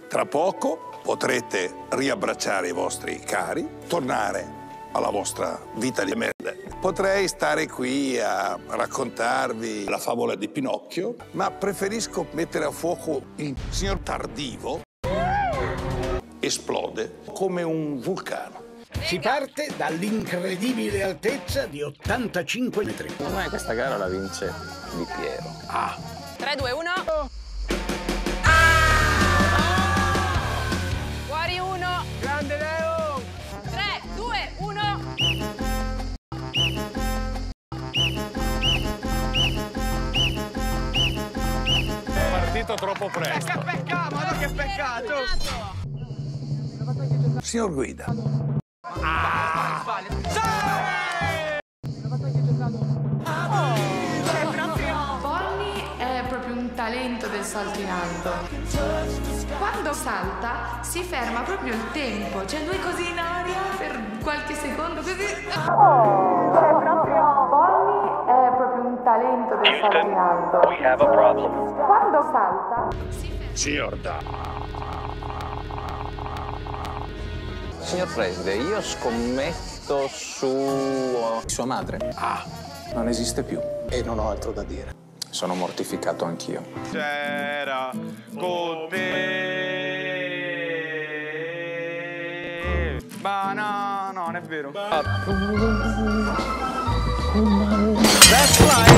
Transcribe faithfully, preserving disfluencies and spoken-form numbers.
Tra poco potrete riabbracciare i vostri cari, tornare alla vostra vita di merda. Potrei stare qui a raccontarvi la favola di Pinocchio, ma preferisco mettere a fuoco il signor Tardivo. Esplode come un vulcano. Si parte dall'incredibile altezza di ottantacinque metri. Secondo me questa gara la vince Di Piero. Ah. tre, due, uno. Fuori uno. Grande Leo! tre, due, uno. Partito troppo presto. Che peccato, ma che peccato! Signor Guida. Ah! Bonnie è proprio un talento del salto in alto. Quando salta si ferma proprio il tempo, cioè lui così in aria per qualche secondo così. Bonnie è proprio un talento del salto in alto. Quando salta si ferma. Signor Da. Signor Preside, io scommetto su sua madre. Ah. Non esiste più. E non ho altro da dire. Sono mortificato anch'io. C'era con te. Ma no, no, non è vero. That's right.